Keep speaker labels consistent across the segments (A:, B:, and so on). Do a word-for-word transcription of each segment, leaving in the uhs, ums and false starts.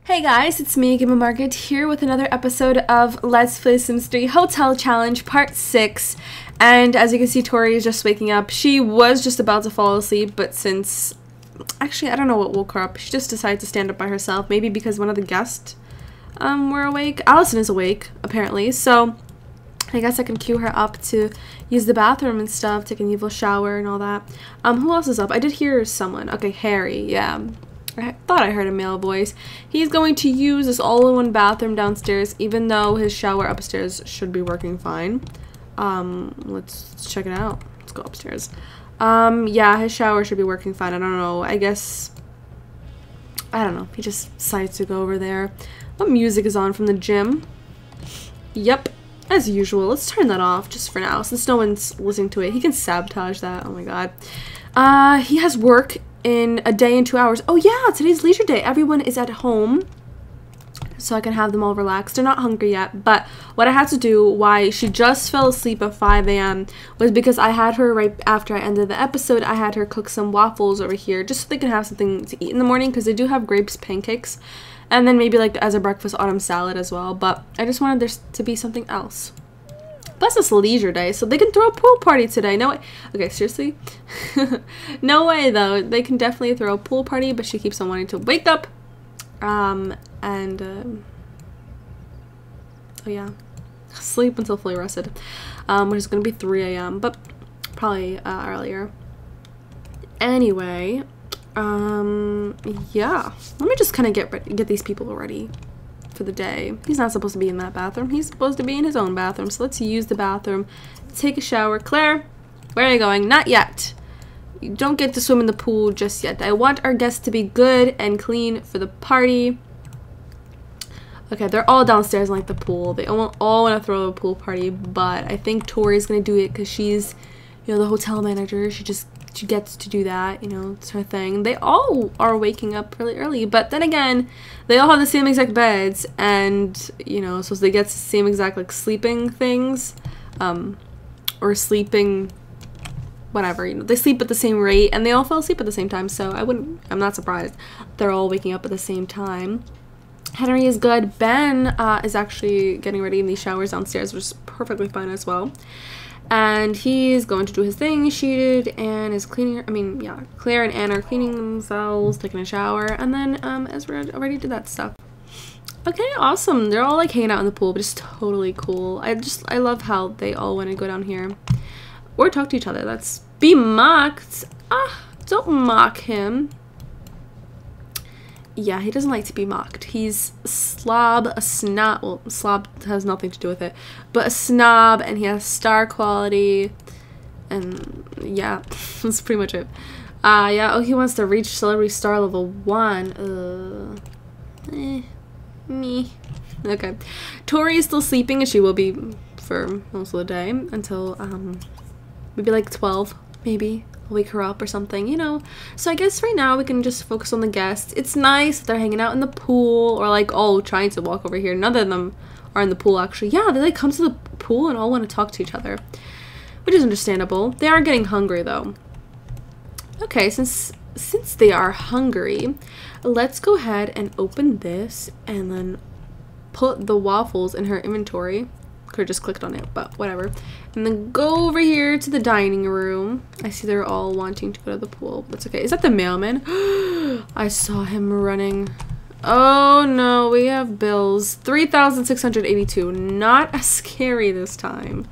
A: Hey guys, it's me, Gamma Margaret, here with another episode of Let's Play Sims three Hotel Challenge Part six. And as you can see, Tori is just waking up. She was just about to fall asleep, but since... Actually, I don't know what woke her up. She just decided to stand up by herself, maybe because one of the guests um, were awake. Allison is awake, apparently, so I guess I can cue her up to use the bathroom and stuff, take an evil shower and all that. Um, who else is up? I did hear someone. Okay, Harry, yeah. I thought I heard a male voice. He's going to use this all-in-one bathroom downstairs, even though his shower upstairs should be working fine. Um, let's, let's check it out. Let's go upstairs. Um, yeah, his shower should be working fine. I don't know. I guess... I don't know. He just decides to go over there. What music is on from the gym? Yep. As usual. Let's turn that off just for now, since no one's listening to it. He can sabotage that. Oh my god. Uh, he has work in a day and two hours. Oh yeah, today's leisure day. Everyone is at home, so I can have them all relaxed. They're not hungry yet, but what I had to do, why she just fell asleep at five A M was because I had her, right after I ended the episode, I had her cook some waffles over here, just so they can have something to eat in the morning, because they do have grapes pancakes, and then maybe like as a breakfast autumn salad as well, but I just wanted there to be something else. Plus it's leisure day, so they can throw a pool party today. No way. Okay, seriously? No way, though. They can definitely throw a pool party, but she keeps on wanting to wake up. Um, and, um, oh yeah, sleep until fully rested, um, which is going to be three A M, but probably uh, earlier. Anyway, um, yeah. Let me just kind of get, get these people ready for the day. He's not supposed to be in that bathroom. He's supposed to be in his own bathroom. So let's use the bathroom, take a shower. Claire, where are you going? Not yet. You don't get to swim in the pool just yet. I want our guests to be good and clean for the party. Okay, they're all downstairs in like the pool. They all, all want to throw a pool party, but I think Tori's gonna do it because she's, you know, the hotel manager. She just she gets to do that, you know, it's her thing. They all are waking up really early, but then again, they all have the same exact beds, and, you know, so they get the same exact, like, sleeping things, um, or sleeping, whatever, you know, they sleep at the same rate, and they all fell asleep at the same time, so I wouldn't, I'm not surprised they're all waking up at the same time. Henry is good. Ben uh, is actually getting ready in these showers downstairs, which is perfectly fine as well. And he's going to do his thing. She and is cleaning, I mean, yeah, Claire and Anne are cleaning themselves, taking a shower, and then um, Ezra already did that stuff. Okay, awesome. They're all like hanging out in the pool, but it's totally cool. I just, I love how they all want to go down here or talk to each other. That's be mocked. Ah, don't mock him. Yeah, he doesn't like to be mocked. He's a slob, a snob. Well, slob has nothing to do with it, but a snob, and he has star quality, and yeah, that's pretty much it. Uh, yeah, oh, he wants to reach celebrity star level one. Uh, eh, me. Okay. Tori is still sleeping, and she will be for most of the day until, um, maybe like twelve, maybe. Wake her up or something, you know. So I guess right now we can just focus on the guests. It's nice that they're hanging out in the pool, or like all trying to walk over here. None of them are in the pool actually. Yeah, they like come to the pool and all want to talk to each other, which is understandable. They are getting hungry though. Okay, since since they are hungry, let's go ahead and open this and then put the waffles in her inventory. Could have just clicked on it, but whatever. And then go over here to the dining room. I see they're all wanting to go to the pool. That's okay. Is that the mailman? I saw him running. Oh no, we have bills. three thousand six hundred eighty-two. Not as scary this time.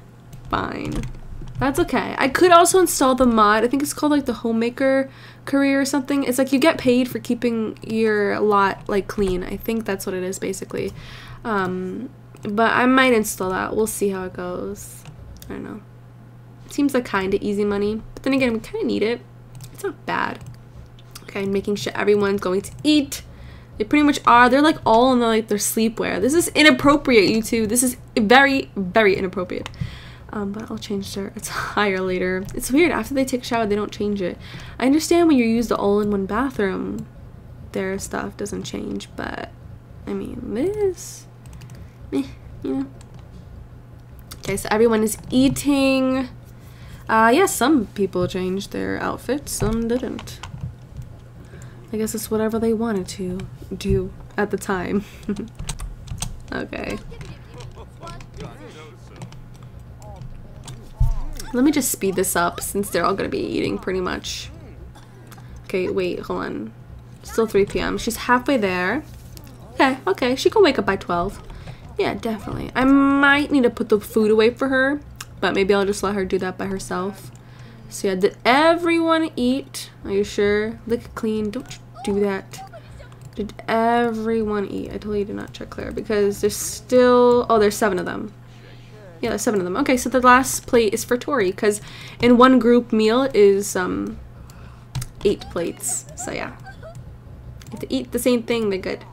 A: Fine. That's okay. I could also install the mod. I think it's called like the homemaker career or something. It's like you get paid for keeping your lot like clean. I think that's what it is basically. Um... But I might install that. We'll see how it goes. I don't know. Seems like kind of easy money. But then again, we kind of need it. It's not bad. Okay, and making sure everyone's going to eat. They pretty much are. They're like all in the, like their sleepwear. This is inappropriate, you two. This is very, very inappropriate. Um, but I'll change their attire later. It's weird. After they take a shower, they don't change it. I understand when you use the all-in-one bathroom, their stuff doesn't change. But, I mean, this... Eh, you know. Okay, so everyone is eating. Uh, yeah, some people changed their outfits, some didn't. I guess it's whatever they wanted to. do at the time. Okay. Let me just speed this up since they're all gonna be eating pretty much. Okay, wait, hold on. Still three P M She's halfway there. Okay, okay, she can wake up by twelve. Yeah, definitely. I might need to put the food away for her, but maybe I'll just let her do that by herself. So yeah, did everyone eat? Are you sure? Lick clean, don't do that. Did everyone eat? I totally did not check Claire because there's still, oh, there's seven of them. Yeah, there's seven of them. Okay, so the last plate is for Tori because in one group meal is um eight plates. So yeah, you have to eat the same thing. They're good.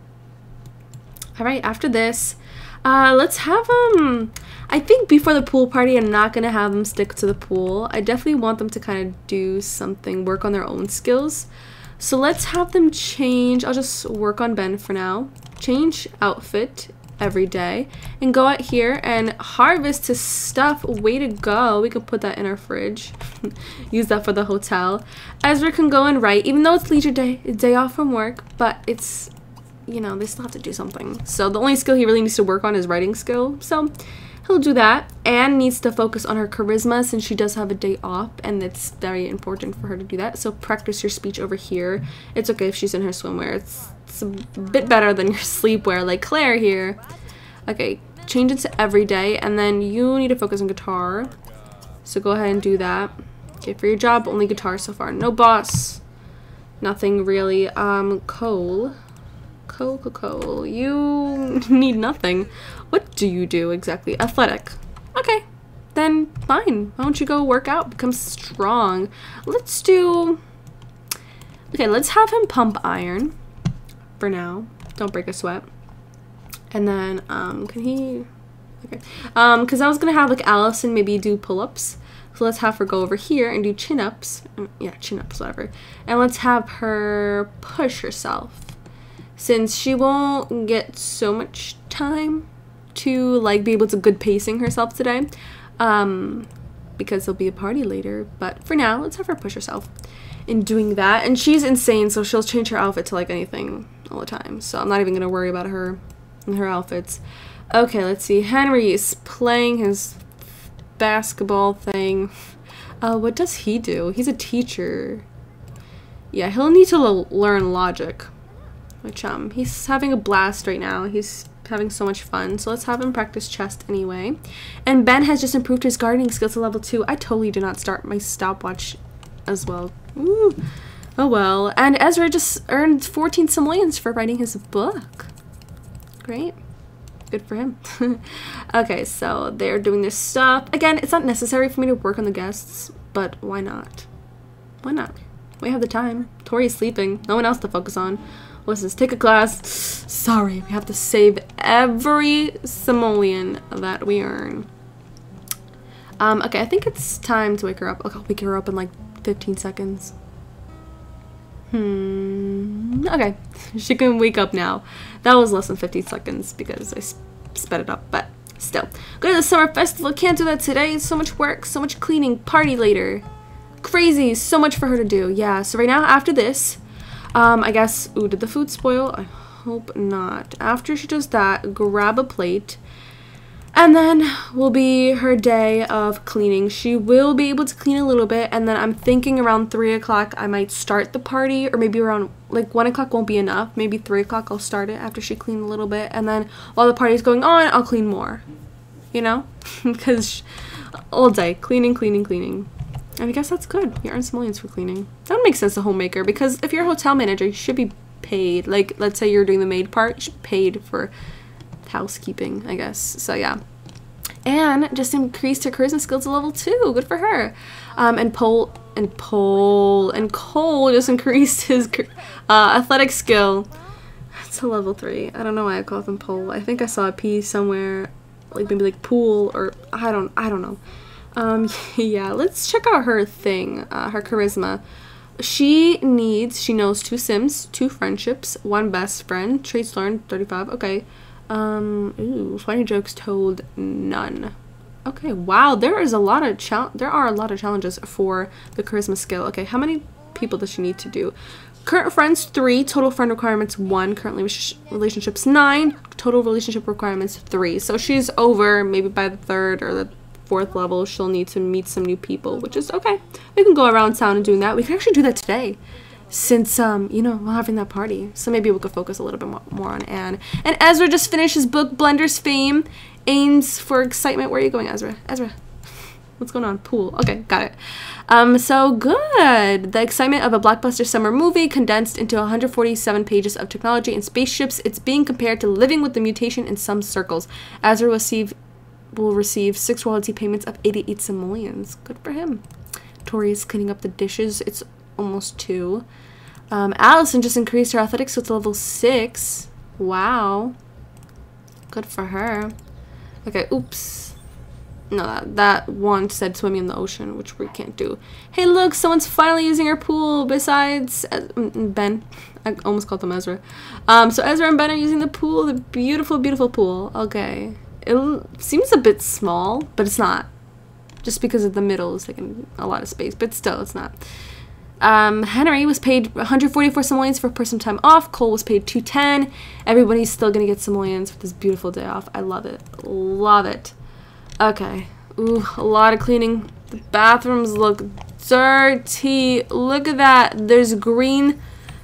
A: All right, after this, uh, let's have um. I think before the pool party, I'm not gonna have them stick to the pool. I definitely want them to kind of do something, work on their own skills. So let's have them change. I'll just work on Ben for now. Change outfit every day and go out here and harvest his stuff. Way to go. We could put that in our fridge. Use that for the hotel. Ezra can go and write, even though it's leisure day, day off from work, but it's, you know, they still have to do something. So the only skill he really needs to work on is writing skill. So he'll do that. Anne needs to focus on her charisma since she does have a day off, and it's very important for her to do that. So practice your speech over here. It's okay if she's in her swimwear. It's, it's a bit better than your sleepwear like Claire here. Okay, change it to every day, and then you need to focus on guitar. So go ahead and do that. Okay, for your job, only guitar so far. No boss. Nothing really. Um, Cole. Cole, Cole, Cole. You need nothing. What do you do exactly? Athletic. Okay, then fine. Why don't you go work out, become strong? Let's do... Okay, let's have him pump iron for now. Don't break a sweat. And then, um, can he... Okay. Um, because I was going to have, like, Allison maybe do pull-ups. So let's have her go over here and do chin-ups. Yeah, chin-ups, whatever. And let's have her push herself. Since she won't get so much time to like be able to good pacing herself today, um, because there'll be a party later. But for now, let's have her push herself in doing that. And she's insane, so she'll change her outfit to like anything all the time. So I'm not even gonna worry about her and her outfits. Okay, let's see. Henry is playing his basketball thing. Uh, what does he do? He's a teacher. Yeah, he'll need to l learn logic. Which, um, he's having a blast right now. He's having so much fun. So let's have him practice chess anyway. And Ben has just improved his gardening skills to level two. I totally did not start my stopwatch as well. Ooh. Oh well. And Ezra just earned fourteen simoleons for writing his book. Great. Good for him. Okay, so they're doing their stuff. Again, it's not necessary for me to work on the guests, but why not? Why not? We have the time. Tori's sleeping. No one else to focus on. What's this? Take a class. Sorry, we have to save every simoleon that we earn. Um, okay, I think it's time to wake her up. Okay, I'll wake her up in like fifteen seconds. Hmm. Okay, she can wake up now. That was less than fifteen seconds because I sp sped it up, but still. Go to the summer festival. Can't do that today. So much work, so much cleaning. Party later. Crazy. So much for her to do. Yeah, so right now, after this, Um, I guess, ooh, did the food spoil? I hope not. After she does that, grab a plate, and then will be her day of cleaning. She will be able to clean a little bit, and then I'm thinking around three o'clock I might start the party, or maybe around, like, one o'clock won't be enough. Maybe three o'clock I'll start it after she cleaned a little bit, and then while the party's going on, I'll clean more. You know? Because all day, cleaning, cleaning, cleaning. And I guess that's good. You earn simoleons for cleaning. That would make sense to homemaker, because if you're a hotel manager, you should be paid. Like, let's say you're doing the maid part, you should be paid for housekeeping, I guess. So, yeah. And just increased her charisma skills to level two. Good for her. Um, and Pole, and Pole, and Cole just increased his uh, athletic skill to level three. I don't know why I called him Pole. I think I saw a P somewhere, like maybe like pool, or I don't, I don't know. Um, yeah, let's check out her thing, uh, her charisma. She needs, she knows two Sims, two friendships, one best friend, traits learned, thirty-five, okay. Um, ooh, funny jokes told, none. Okay, wow, there is a lot of, chal there are a lot of challenges for the charisma skill. Okay, how many people does she need to do? Current friends, three. Total friend requirements, one. Currently relationships, nine. Total relationship requirements, three. So she's over. Maybe by the third or the fourth level, she'll need to meet some new people, which is okay. We can go around town and doing that. We can actually do that today, since, um, you know, we're having that party. So maybe we could focus a little bit more, more on Anne. And Ezra just finished his book, Blender's Fame. Aims for excitement. Where are you going, Ezra? Ezra. What's going on? Pool. Okay, got it. Um, so good. The excitement of a blockbuster summer movie condensed into one hundred forty-seven pages of technology and spaceships. It's being compared to living with the mutation in some circles. Ezra will receive, will receive six royalty payments of eighty-eight simoleons. Good for him. Tori's cleaning up the dishes. It's almost two. Um, Allison just increased her athletics to level six. Wow. Good for her. Okay, oops. No, that, that one said swimming in the ocean, which we can't do. Hey, look, someone's finally using our pool besides uh, Ben. I almost called him Ezra. Um, so Ezra and Ben are using the pool, the beautiful, beautiful pool. Okay. It seems a bit small, but it's not. Just because of the middle is taking a lot of space, but still, it's not. Um, Henry was paid one hundred forty-four simoleons for personal time off. Cole was paid two hundred ten. Everybody's still gonna get simoleons for this beautiful day off. I love it. Love it. Okay. Ooh, a lot of cleaning. The bathrooms look dirty. Look at that. There's green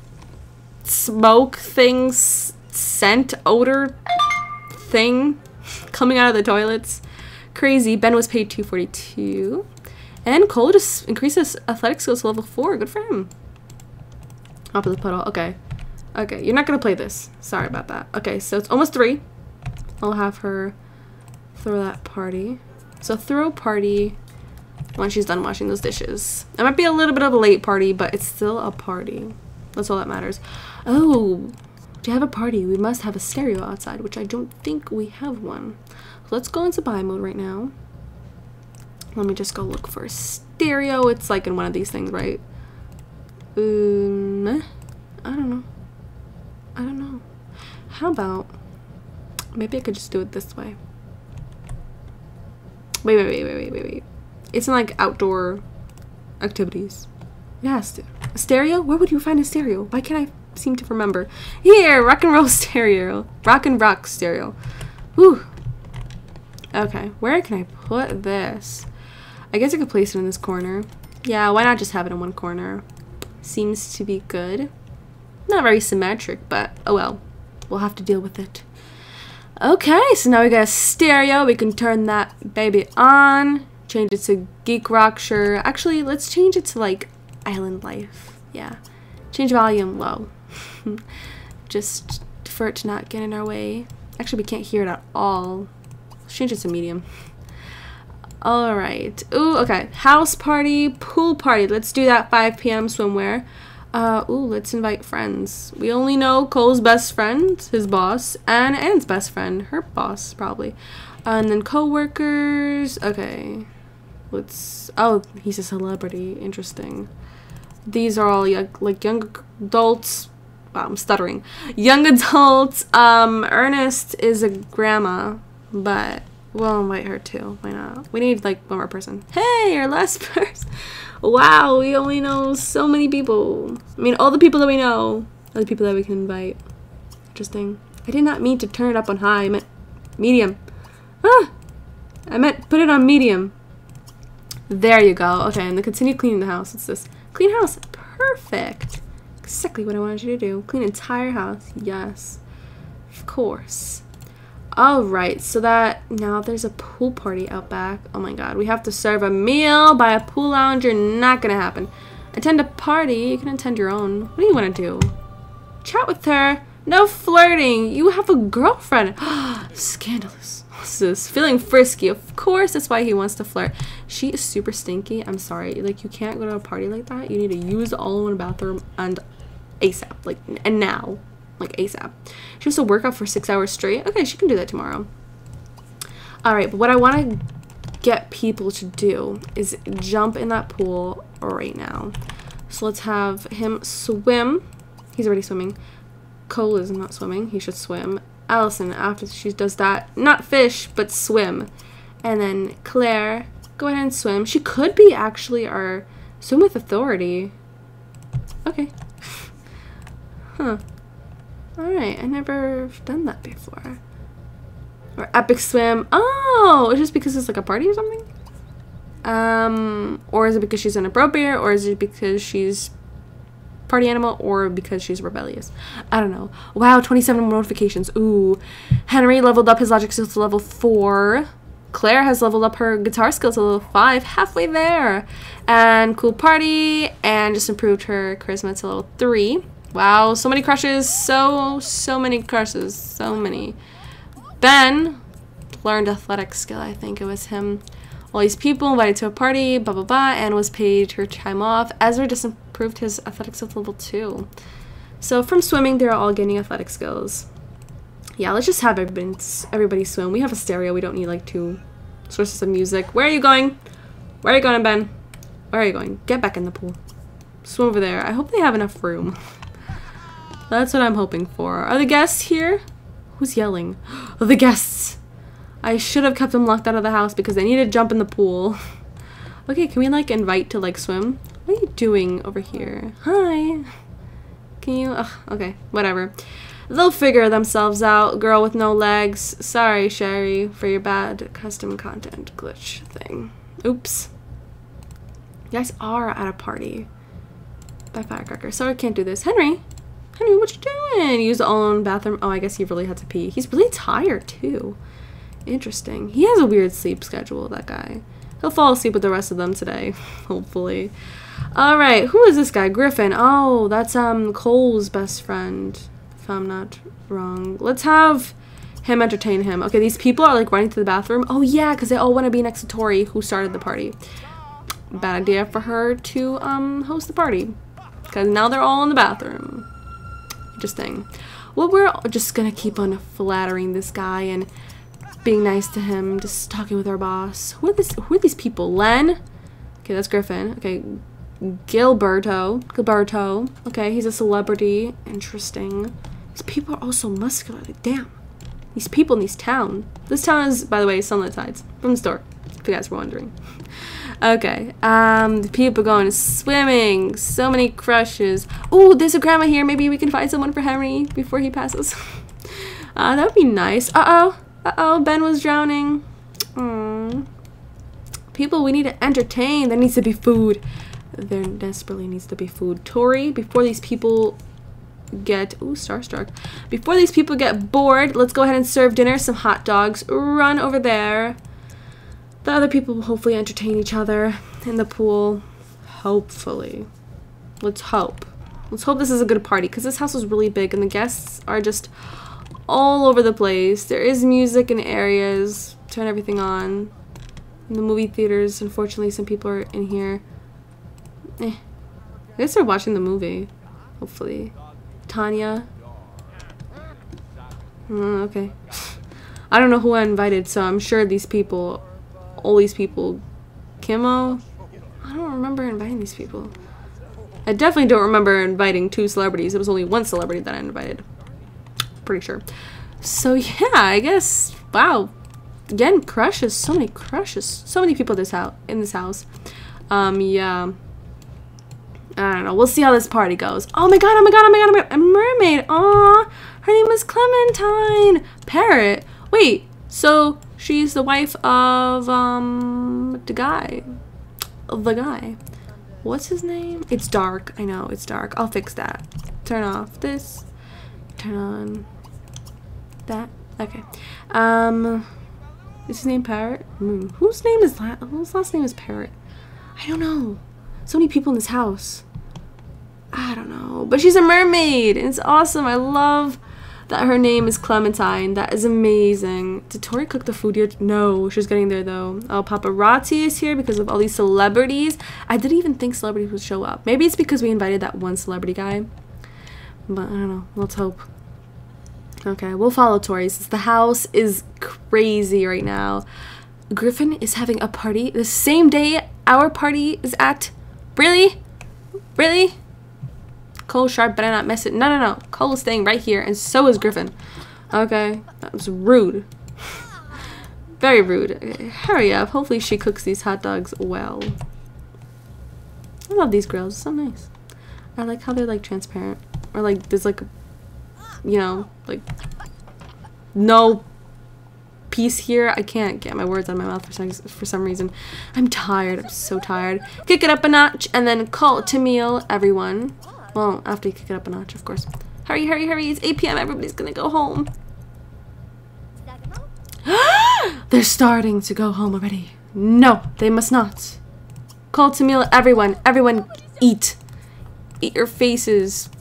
A: smoke things, scent, odor thing coming out of the toilets. Crazy. Ben was paid two hundred forty-two. And Cole just increased his athletic skills to level four. Good for him. Up to the puddle. Okay. Okay, you're not going to play this. Sorry about that. Okay, so it's almost three. I'll have her throw that party. So throw a party when she's done washing those dishes. It might be a little bit of a late party, but it's still a party. That's all that matters. Oh, to have a party, we must have a stereo outside, which I don't think we have one. So let's go into buy mode right now. Let me just go look for a stereo. It's like in one of these things, right? Um, I don't know. I don't know. How about, maybe I could just do it this way. Wait, wait, wait, wait, wait, wait, wait. It's in like outdoor activities. It has to. A stereo? Where would you find a stereo? Why can't I seem to remember? Here, rock and roll stereo. Rock and rock stereo. Whew. Okay, where can I put this? I guess I could place it in this corner. Yeah, why not just have it in one corner? Seems to be good. Not very symmetric, but oh well. We'll have to deal with it. Okay, so now we got a stereo. We can turn that baby on. Change it to Geek Rock, sure. Actually, let's change it to like Island Life. Yeah. Change volume low. Just for it to not get in our way. Actually, we can't hear it at all. Let's change it to medium. Alright. Ooh, okay. House party, pool party. Let's do that five p m swimwear. Uh, ooh, let's invite friends. We only know Cole's best friend, his boss, and Anne's best friend, her boss, probably. Uh, and then co-workers. Okay. Let's... Oh, he's a celebrity. Interesting. These are all young, like young adults. Wow, I'm stuttering. Young adults. Um, Ernest is a grandma, but... We'll invite her too. Why not? We need like one more person. Hey, our last person. Wow, we only know so many people. I mean, all the people that we know are the people that we can invite. Interesting. I did not mean to turn it up on high. I meant medium. Ah! I meant put it on medium. There you go. Okay, and then continue cleaning the house. What's this? Clean house. Perfect. Exactly what I wanted you to do. Clean entire house. Yes. Of course. Alright, so that now there's a pool party out back. Oh my god, we have to serve a meal by a pool lounger. Not gonna happen. Attend a party. You can attend your own. What do you want to do? Chat with her. No flirting. You have a girlfriend. Scandalous. What's this? Feeling frisky. Of course, that's why he wants to flirt. She is super stinky. I'm sorry. Like, you can't go to a party like that. You need to use the all-in-one bathroom and ASAP. Like, and now. Like ASAP. She has to work out for six hours straight. Okay, she can do that tomorrow. Alright, but what I want to get people to do is jump in that pool right now. So let's have him swim. He's already swimming. Cole is not swimming. He should swim. Allison, after she does that, not fish, but swim. And then Claire, go ahead and swim. She could be actually our swim with authority. Okay. Huh. Alright, I never done that before. Or epic swim. Oh, it's just because it's like a party or something? Um, or is it because she's inappropriate? Or is it because she's party animal? Or because she's rebellious? I don't know. Wow, twenty-seven notifications. Ooh. Henry leveled up his logic skills to level four. Claire has leveled up her guitar skills to level five. Halfway there. And cool party. And just improved her charisma to level three. Wow, so many crushes. So, so many crushes. So many. Ben learned athletic skill. I think it was him. All these people invited to a party, blah, blah, blah, and was paid her time off. Ezra just improved his athletic skills to level two. So from swimming, they're all gaining athletic skills. Yeah, let's just have everybody, everybody swim. We have a stereo. We don't need like two sources of music. Where are you going? Where are you going, Ben? Where are you going? Get back in the pool. Swim over there. I hope they have enough room. That's what I'm hoping for. Are the guests here? Who's yelling? Oh, the guests. I should have kept them locked out of the house because they need to jump in the pool. Okay, can we like invite to like swim? What are you doing over here? Hi. Can you? Ugh, okay, whatever. They'll figure themselves out. Girl with no legs. Sorry, Sherry, for your bad custom content glitch thing. Oops. You guys are at a party. By firecracker. Sorry, I can't do this. Henry. Henry, what you doing? Use the own bathroom. Oh, I guess he really had to pee. He's really tired too. Interesting. He has a weird sleep schedule, that guy. He'll fall asleep with the rest of them today, hopefully. Alright, who is this guy? Griffin. Oh, that's um Cole's best friend, if I'm not wrong. Let's have him entertain him. Okay, these people are like running to the bathroom. Oh yeah, because they all want to be next to Tori, who started the party. Bad idea for her to um host the party, because now they're all in the bathroom. Interesting. Well, we're just gonna keep on flattering this guy and being nice to him, just talking with our boss. Who are this? Who are these people? Len? Okay, that's Griffin. Okay, Gilberto. Gilberto. Okay, he's a celebrity. Interesting. These people are also muscular. Like, damn. These people in this town. This town is, by the way, Sunlit Tides from the store, if you guys were wondering. Okay, um, the people going swimming. So many crushes. Oh, there's a grandma here. Maybe we can find someone for Henry before he passes. uh, that would be nice. Uh-oh. Uh-oh, Ben was drowning. Aww. People we need to entertain. There needs to be food. There desperately needs to be food. Tori, before these people get... Ooh, starstruck. Before these people get bored, let's go ahead and serve dinner. Some hot dogs. Run over there. The other people will hopefully entertain each other in the pool. Hopefully. Let's hope. Let's hope this is a good party, because this house is really big and the guests are just all over the place. There is music in areas. Turn everything on. In the movie theaters, unfortunately, some people are in here. Eh. I guess they're watching the movie. Hopefully. Tanya. Mm, okay. I don't know who I invited, so I'm sure these people, all these people, Kimmo. I don't remember inviting these people. I definitely don't remember inviting two celebrities. It was only one celebrity that I invited. Pretty sure. So yeah, I guess, wow, again, crushes, so many crushes, so many people this house in this house. Um yeah, I don't know, we'll see how this party goes. Oh my god, oh my god, oh my god, oh my god, a mermaid. Aw, her name was Clementine. Parrot. Wait, so she's the wife of um the guy the guy what's his name? It's dark. I know, it's dark. I'll fix that. Turn off this, turn on that. Okay. Um, is his name Parrot? Mm. Whose name is that? Whose last name is Parrot? I don't know. So many people in this house. I don't know. But she's a mermaid, and it's awesome. I love that her name is Clementine. That is amazing. Did Tori cook the food yet? No, she's getting there though. Oh, paparazzi is here because of all these celebrities. I didn't even think celebrities would show up. Maybe it's because we invited that one celebrity guy. But I don't know. Let's hope. Okay, we'll follow Tori since the house is crazy right now. Griffin is having a party the same day our party is at. Really? Really? Cole Sharp better not miss it. No, no, no. Cole is staying right here, and so is Griffin. Okay, that was rude. Very rude. Okay, hurry up. Hopefully she cooks these hot dogs well. I love these grills. It's so nice. I like how they're like transparent. Or like there's like you know, like, no peace here. I can't get my words out of my mouth for some, for some reason. I'm tired. I'm so tired. Kick it up a notch and then call to meal, everyone. Well, after you kick it up a notch, of course. Hurry, hurry, hurry. It's eight p m Everybody's gonna go home. They're starting to go home already. No, they must not. Call to meal, everyone. Everyone, eat. Eat your faces.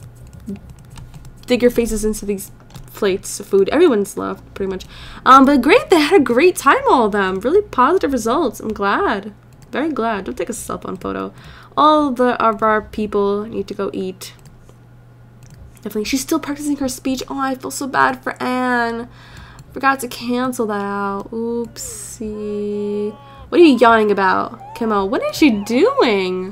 A: Dig your faces into these plates of food. Everyone's left, pretty much. Um, but great. They had a great time, all of them. Really positive results. I'm glad. Very glad. Don't take a cell phone photo. All the, of our people need to go eat. Definitely. She's still practicing her speech. Oh, I feel so bad for Anne. Forgot to cancel that out. Oopsie. What are you yawning about, Kimmo? What is she doing?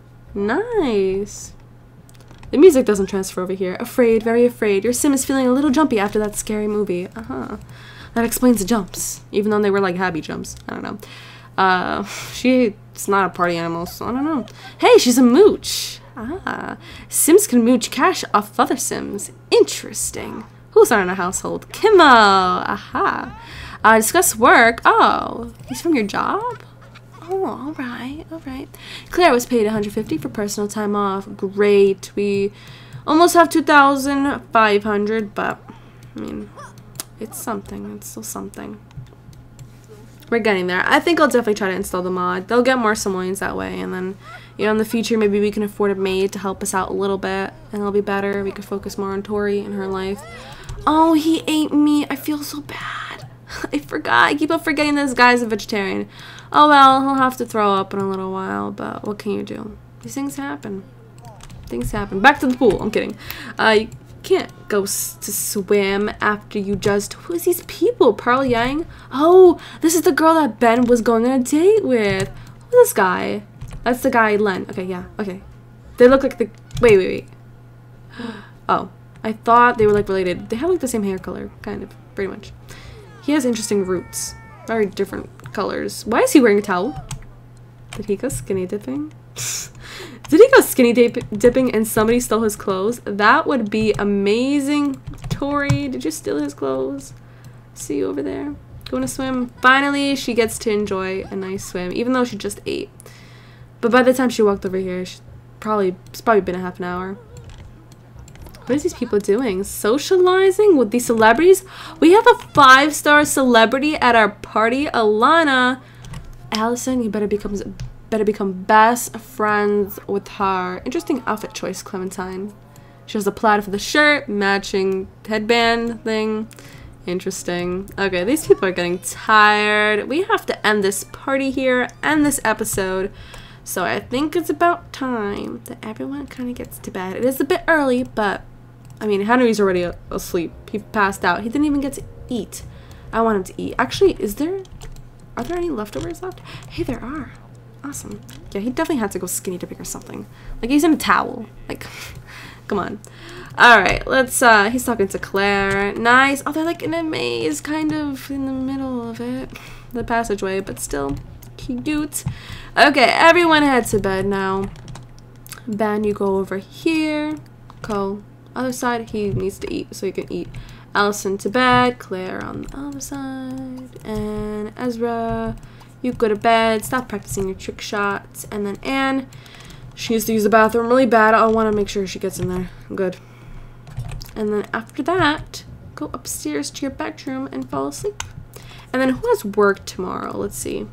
A: Nice. The music doesn't transfer over here. Afraid, very afraid. Your sim is feeling a little jumpy after that scary movie. Uh-huh. That explains the jumps. Even though they were like happy jumps. I don't know. Uh, she's not a party animal, so I don't know. Hey, she's a mooch. Ah. Sims can mooch cash off other sims. Interesting. Who's not in our household? Kimmo! Aha. Uh, discuss work. Oh, he's from your job? Oh, alright, alright. Claire was paid one hundred fifty for personal time off. Great. We almost have two thousand five hundred, but, I mean, it's something. It's still something. We're getting there. I think I'll definitely try to install the mod. They'll get more simoleons that way, and then, you know, in the future, maybe we can afford a maid to help us out a little bit, and it'll be better. We could focus more on Tori and her life. Oh, he ate me. I feel so bad. I forgot. I keep on forgetting this guy's a vegetarian. Oh, well, he'll have to throw up in a little while, but what can you do? These things happen. Things happen. Back to the pool. I'm kidding. Uh, you can't go s to swim after you just... Who is these people? Pearl Yang? Oh, this is the girl that Ben was going on a date with. Who's this guy? That's the guy, Len. Okay, yeah. Okay. They look like the... Wait, wait, wait. Oh. I thought they were, like, related. They have, like, the same hair color. Kind of. Pretty much. He has interesting roots. Very different colors. Why is he wearing a towel? Did he go skinny dipping? Did he go skinny dip dipping and somebody stole his clothes? That would be amazing. Tori, did you steal his clothes? See you over there. Going to swim. Finally, she gets to enjoy a nice swim, even though she just ate. But by the time she walked over here, she probably, it's probably been a half an hour. What are these people doing? Socializing with these celebrities? We have a five-star celebrity at our party. Alana. Allison, you better become better become best friends with her. Interesting outfit choice, Clementine. She has a plaid for the shirt, matching headband thing. Interesting. Okay, these people are getting tired. We have to end this party here, end this episode. So I think it's about time that everyone kind of gets to bed. It is a bit early, but I mean, Henry's already asleep. He passed out. He didn't even get to eat. I want him to eat. Actually, is there... Are there any leftovers left? Hey, there are. Awesome. Yeah, he definitely had to go skinny dipping or something. Like, he's in a towel. Like, come on. Alright, let's, uh, he's talking to Claire. Nice. Oh, they're like in a maze, kind of in the middle of it. The passageway, but still cute. Okay, everyone head to bed now. Ben, you go over here. Go. Other side, he needs to eat, so he can eat. Allison to bed, Claire on the other side, and Ezra, you go to bed, stop practicing your trick shots, and then Anne, she needs to use the bathroom really bad. I want to make sure she gets in there. Good. And then after that, go upstairs to your bedroom and fall asleep. And then who has work tomorrow? Let's see.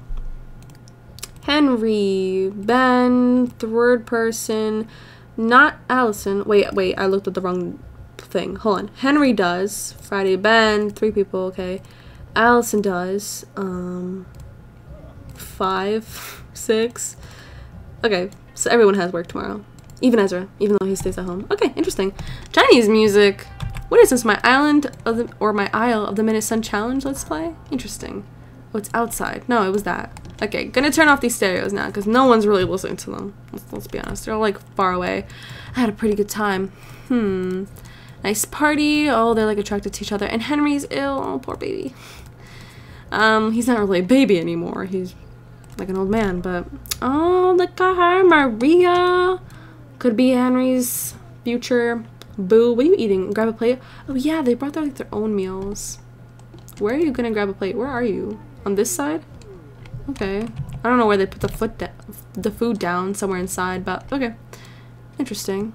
A: Henry, Ben, third person, not Allison. Wait, wait, I looked at the wrong thing. Hold on. Henry does. Friday, Ben, three people, okay. Allison does. Um, five, six. Okay, so everyone has work tomorrow. Even Ezra, even though he stays at home. Okay, interesting. Chinese music. What is this? My island of the, or my Isle of the Minute Sun Challenge? Let's play. Interesting. Oh, it's outside. No, it was that. Okay, gonna turn off these stereos now because no one's really listening to them. Let's, let's be honest. They're all like far away. I had a pretty good time. Hmm. Nice party. Oh, they're like attracted to each other. And Henry's ill. Oh, poor baby. Um, he's not really a baby anymore. He's like an old man, but oh, look at her, Maria. Could be Henry's future Boo, what are you eating? Grab a plate? Oh yeah, they brought their, like, their own meals. Where are you gonna grab a plate? Where are you? On this side? Okay. I don't know where they put the foot da the food down, somewhere inside, but okay. Interesting.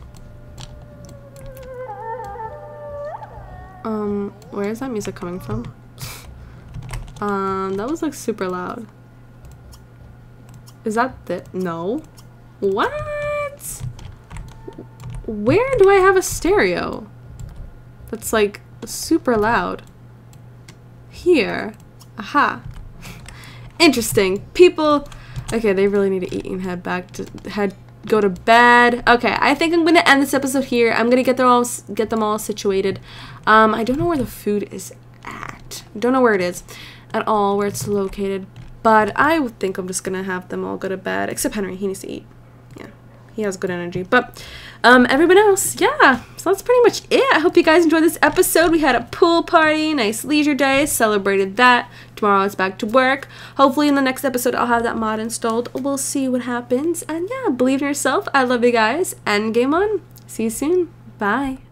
A: Um, where is that music coming from? um, that was like super loud. Is that the- no? What? Where do I have a stereo? That's like super loud. Here. Aha. Interesting. People, okay, they really need to eat and head back to head go to bed. Okay, I think I'm gonna end this episode here. I'm gonna get them all get them all situated. Um, I don't know where the food is at. Don't know where it is at all, where it's located. But I would think I'm just gonna have them all go to bed, except Henry. He needs to eat. Yeah, he has good energy. But um, everyone else, yeah. So that's pretty much it. I hope you guys enjoyed this episode. We had a pool party, nice leisure day, celebrated that. Tomorrow it's back to work. Hopefully in the next episode I'll have that mod installed. We'll see what happens. And yeah, believe in yourself. I love you guys. And game on. See you soon. Bye.